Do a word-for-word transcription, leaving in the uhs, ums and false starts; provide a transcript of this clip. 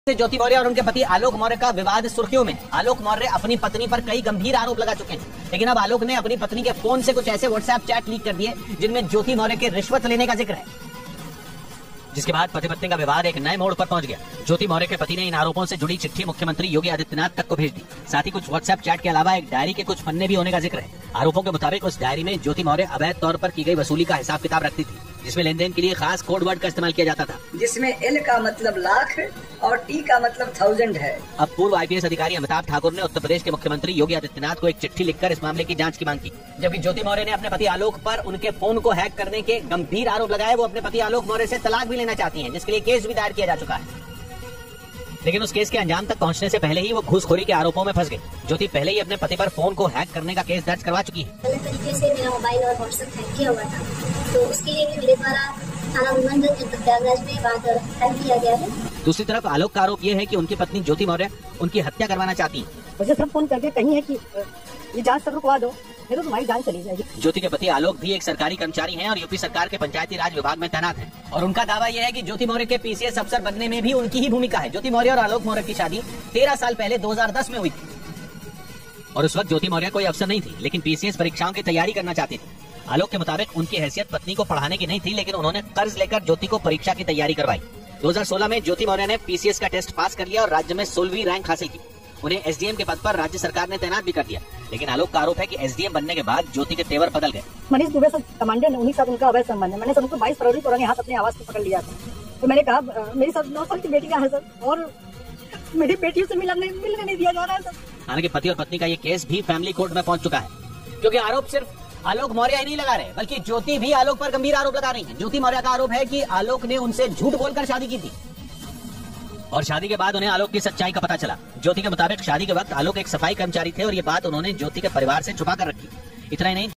ज्योति मौर्य और उनके पति आलोक मौर्य का विवाद सुर्खियों में। आलोक मौर्य अपनी पत्नी पर कई गंभीर आरोप लगा चुके हैं, लेकिन अब आलोक ने अपनी पत्नी के फोन से कुछ ऐसे व्हाट्सएप चैट लीक कर दिए जिनमें ज्योति मौर्य के रिश्वत लेने का जिक्र है, जिसके बाद पति पत्नी का विवाद एक नए मोड़ पर पहुंच गया। ज्योति मौर्य के पति ने इन आरोपों से जुड़ी चिट्ठी मुख्यमंत्री योगी आदित्यनाथ तक को भेज दी। साथ ही कुछ व्हाट्सएप चैट के अलावा एक डायरी के कुछ पन्ने भी होने का जिक्र है। आरोपों के मुताबिक उस डायरी में ज्योति मौर्य अवैध तौर पर की गई वसूली का हिसाब किताब रखती थी, जिसमें लेन देन के लिए खास कोड वर्ड का इस्तेमाल किया जाता था, जिसमें एल का मतलब लाख और टी का मतलब थाउजेंड है। अब पूर्व आईपीएस अधिकारी अमिताभ ठाकुर ने उत्तर प्रदेश के मुख्यमंत्री योगी आदित्यनाथ को एक चिट्ठी लिखकर इस मामले की जांच की मांग की, जबकि ज्योति मौर्य ने अपने पति आलोक पर उनके फोन को हैक करने के गंभीर आरोप लगाए। वो अपने पति आलोक मौर्य से तलाक भी लेना चाहती हैं, जिसके लिए केस भी दायर किया जा चुका है, लेकिन उस केस के अंजाम तक पहुंचने से पहले ही वो घूसखोरी के आरोपों में फंस गई। ज्योति पहले ही अपने पति पर फोन को हैक करने का केस दर्ज करवा चुकी है। गलत तरीके से मेरा मोबाइल और व्हाट्सएप हैक किया हुआ था, तो उसके लिए भी मेरे द्वारा थाना प्रबंधन प्रयागराज में बात दर्ज किया गया है। दूसरी तरफ आलोक का आरोप ये है कि उनकी पत्नी ज्योति मौर्य उनकी हत्या करवाना चाहती है। मुझे सब फोन करके कही है कि ये जांच सब रुकवा दो, फिर तो तुम्हारी जान चली जाएगी। ज्योति के पति आलोक भी एक सरकारी कर्मचारी हैं और यूपी सरकार के पंचायती राज विभाग में तैनात हैं, और उनका दावा यह है कि ज्योति मौर्य के पीसीएस अफसर बनने में भी उनकी ही भूमिका है। ज्योति मौर्य और आलोक मौर्य की शादी तेरह साल पहले दो हजार दस में हुई थी, और उस वक्त ज्योति मौर्य कोई अफसर नहीं थी, लेकिन पीसीएस परीक्षाओं की तैयारी करना चाहती थी। आलोक के मुताबिक उनकी हैसियत पत्नी को पढ़ाने की नहीं थी, लेकिन उन्होंने कर्ज लेकर ज्योति को परीक्षा की तैयारी करवाई। दो हजार सोलह में ज्योति मौर्य ने पीसीएस का टेस्ट पास कर लिया और राज्य में सोलहवीं रैंक हासिल की। उन्हें एसडीएम के पद पर राज्य सरकार ने तैनात भी कर दिया, लेकिन आलोक का आरोप है कि एसडीएम बनने के बाद ज्योति के तेवर बदल गए। मनीष दुबे से कमांडर ने उन्हीं साथ उनका अवैध संबंध है। मैंने सर उनको बाईस फरवरी को हाथ अपने आवास पर पकड़ लिया था, तो मैंने कहा मेरी सब नौ साल की बेटियां हैं सर, और मेरी बेटियों से मिलने मिलने नहीं दिया जा रहा है सर। हालांकि पति और पत्नी का ये केस भी फैमिली कोर्ट में पहुंच चुका है, क्योंकि आरोप सिर्फ आलोक मौर्य ही नहीं लगा रहे, बल्कि ज्योति भी आलोक पर गंभीर आरोप लगा रही है। ज्योति मौर्य का आरोप है कि आलोक ने उनसे झूठ बोलकर शादी की थी, और शादी के बाद उन्हें आलोक की सच्चाई का पता चला। ज्योति के मुताबिक शादी के वक्त आलोक एक सफाई कर्मचारी थे और ये बात उन्होंने ज्योति के परिवार से छुपा कर रखी। इतना ही नहीं,